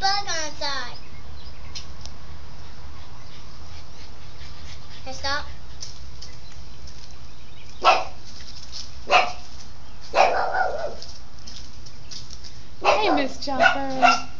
bug on the side. Can I stop? Hey, Miss Jumper.